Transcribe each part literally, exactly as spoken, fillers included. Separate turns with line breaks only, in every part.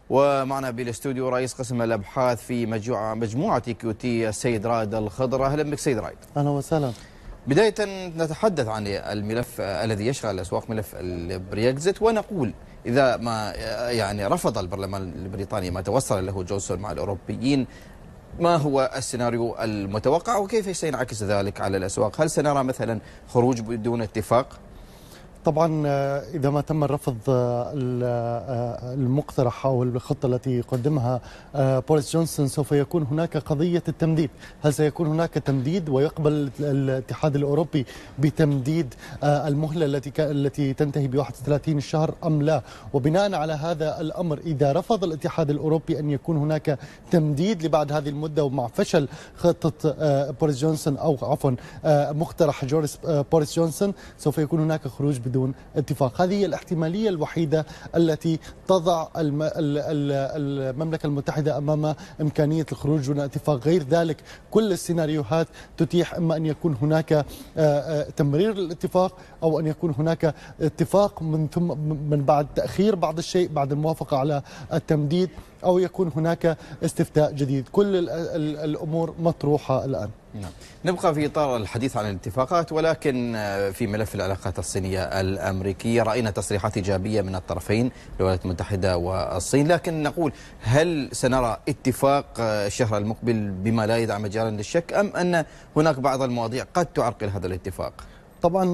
ومعنا بالاستوديو رئيس قسم الابحاث في مجموعه مجموعه كيوتي السيد رائد الخضر. اهلا بك سيد رائد.
اهلا وسهلا.
بدايه نتحدث عن الملف الذي يشغل الاسواق، ملف البريكزت، ونقول اذا ما يعني رفض البرلمان البريطاني ما توصل له جونسون مع الاوروبيين، ما هو السيناريو المتوقع وكيف سينعكس ذلك على الاسواق؟ هل سنرى مثلا خروج بدون اتفاق؟
طبعا إذا ما تم رفض المقترح أو الخطة التي يقدمها بوريس جونسون سوف يكون هناك قضية التمديد. هل سيكون هناك تمديد ويقبل الاتحاد الأوروبي بتمديد المهلة التي التي تنتهي ب واحد وثلاثين الشهر أم لا؟ وبناء على هذا الأمر، إذا رفض الاتحاد الأوروبي أن يكون هناك تمديد لبعد هذه المدة ومع فشل خطة بوريس جونسون أو عفوا مقترح جوريس بوريس جونسون، سوف يكون هناك خروج بدون اتفاق. هذه هي الاحتمالية الوحيدة التي تضع المملكة المتحدة أمام إمكانية الخروج دون اتفاق. غير ذلك كل السيناريوهات تتيح إما أن يكون هناك تمرير الاتفاق أو أن يكون هناك اتفاق من ثم من بعد تأخير بعض الشيء بعد الموافقة على التمديد، أو يكون هناك استفتاء جديد. كل الأمور مطروحة الآن.
نعم. نبقى في إطار الحديث عن الاتفاقات، ولكن في ملف العلاقات الصينية الأمريكية رأينا تصريحات إيجابية من الطرفين الولايات المتحدة والصين، لكن نقول هل سنرى اتفاق الشهر المقبل بما لا يدع مجالا للشك، أم أن هناك بعض المواضيع قد تعرقل هذا الاتفاق؟
طبعا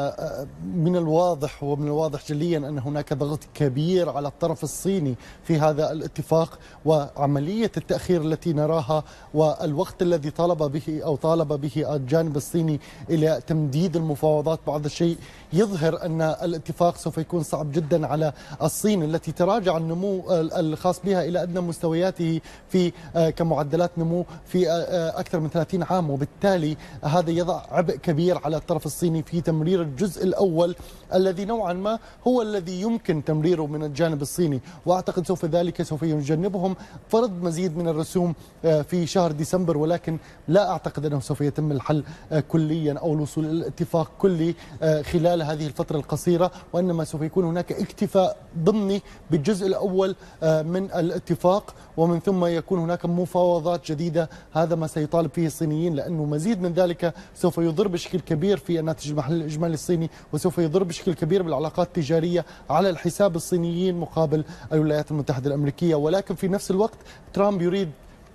من الواضح ومن الواضح جليا أن هناك ضغط كبير على الطرف الصيني في هذا الاتفاق، وعملية التأخير التي نراها والوقت الذي طالب به أو طالب به الجانب الصيني إلى تمديد المفاوضات بعض الشيء يظهر أن الاتفاق سوف يكون صعب جدا على الصين التي تراجع النمو الخاص بها إلى أدنى مستوياته في كمعدلات نمو في أكثر من ثلاثين عام، وبالتالي هذا يضع عبء كبير على الطرف الصيني في تمرير الجزء الأول الذي نوعا ما هو الذي يمكن تمريره من الجانب الصيني. وأعتقد سوف ذلك سوف يجنبهم فرض مزيد من الرسوم في شهر ديسمبر، ولكن لا أعتقد أنه سوف يتم الحل كليا أو الوصول إلى اتفاق كلي خلال هذه الفترة القصيرة، وإنما سوف يكون هناك اكتفاء ضمني بالجزء الأول من الاتفاق، ومن ثم يكون هناك مفاوضات جديدة. هذا ما سيطالب فيه الصينيين، لأنه مزيد من ذلك سوف يضر بشكل كبير في الناتج المحلي الإجمالي الصيني، وسوف يضر بشكل كبير بالعلاقات التجارية على الحساب الصينيين مقابل الولايات المتحدة الأمريكية. ولكن في نفس الوقت ترامب يريد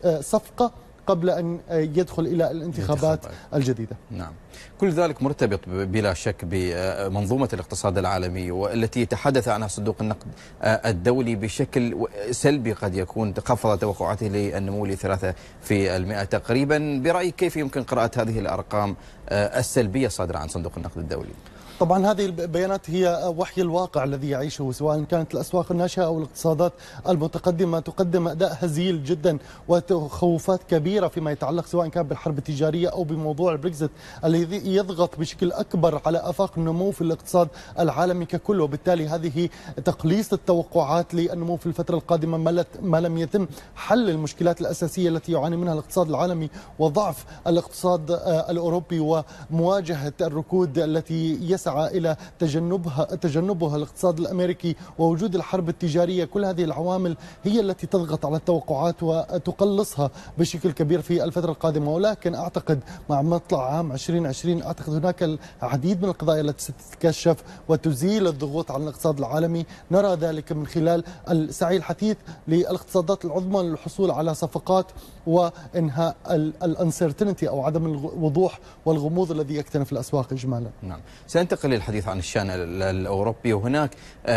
صفقة قبل أن يدخل إلى الانتخابات الجديدة.
نعم. كل ذلك مرتبط بلا شك بمنظومة الاقتصاد العالمي، والتي تحدث عنها صندوق النقد الدولي بشكل سلبي قد يكون، تخفض توقعاته للنمو لثلاثة في المئة تقريبا. برأيك كيف يمكن قراءة هذه الأرقام السلبية الصادرة عن صندوق النقد الدولي؟
طبعا هذه البيانات هي وحي الواقع الذي يعيشه، سواء كانت الأسواق الناشئة أو الاقتصادات المتقدمة تقدم أداء هزيل جدا وتخوفات كبيرة فيما يتعلق سواء كان بالحرب التجارية أو بموضوع البريكزت الذي يضغط بشكل أكبر على آفاق النمو في الاقتصاد العالمي ككل. وبالتالي هذه تقليص التوقعات للنمو في الفترة القادمة ما لم يتم حل المشكلات الأساسية التي يعاني منها الاقتصاد العالمي وضعف الاقتصاد الأوروبي ومواجهة الركود التي يسعى إلى تجنبها تجنبها الاقتصاد الأمريكي ووجود الحرب التجارية. كل هذه العوامل هي التي تضغط على التوقعات وتقلصها بشكل كبير في الفترة القادمة. ولكن أعتقد مع مطلع عام ألفين وعشرين أعتقد هناك العديد من القضايا التي ستتكشف وتزيل الضغوط على الاقتصاد العالمي. نرى ذلك من خلال السعي الحثيث للاقتصادات العظمى للحصول على صفقات وإنهاء الانسرتينتي أو عدم الوضوح والغموض الذي يكتنف الأسواق إجمالا.
نعم. سننتقل للحديث عن الشأن الأوروبي، وهناك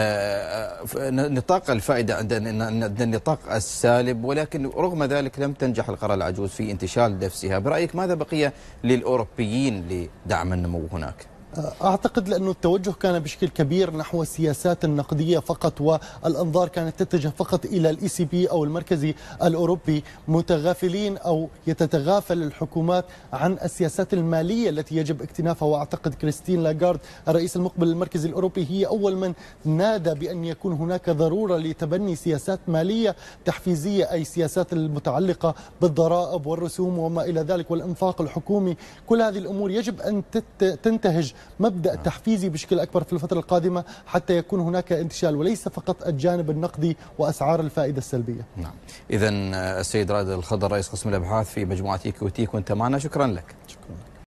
نطاق الفائدة عندنا النطاق السالب، ولكن رغم ذلك لم تنجح القارة العجوز في انتشال نفسها. برأيك ماذا بقي للأوروبيين لدعم النمو هناك؟
أعتقد لأنه التوجه كان بشكل كبير نحو السياسات النقدية فقط، والأنظار كانت تتجه فقط إلى الإي سي بي أو المركزي الأوروبي، متغافلين أو يتتغافل الحكومات عن السياسات المالية التي يجب اكتنافها. وأعتقد كريستين لاغارد الرئيس المقبل للمركز الأوروبي هي أول من نادى بأن يكون هناك ضرورة لتبني سياسات مالية تحفيزية، أي سياسات المتعلقة بالضرائب والرسوم وما إلى ذلك والإنفاق الحكومي. كل هذه الأمور يجب أن تنتهج مبدأ تحفيزي بشكل أكبر في الفترة القادمة حتى يكون هناك انتشال وليس فقط الجانب النقدي وأسعار الفائدة السلبية.
نعم. إذن السيد رائد الخضر رئيس قسم الأبحاث في مجموعة إيكويتي كنت معنا، شكرا لك.
شكرا.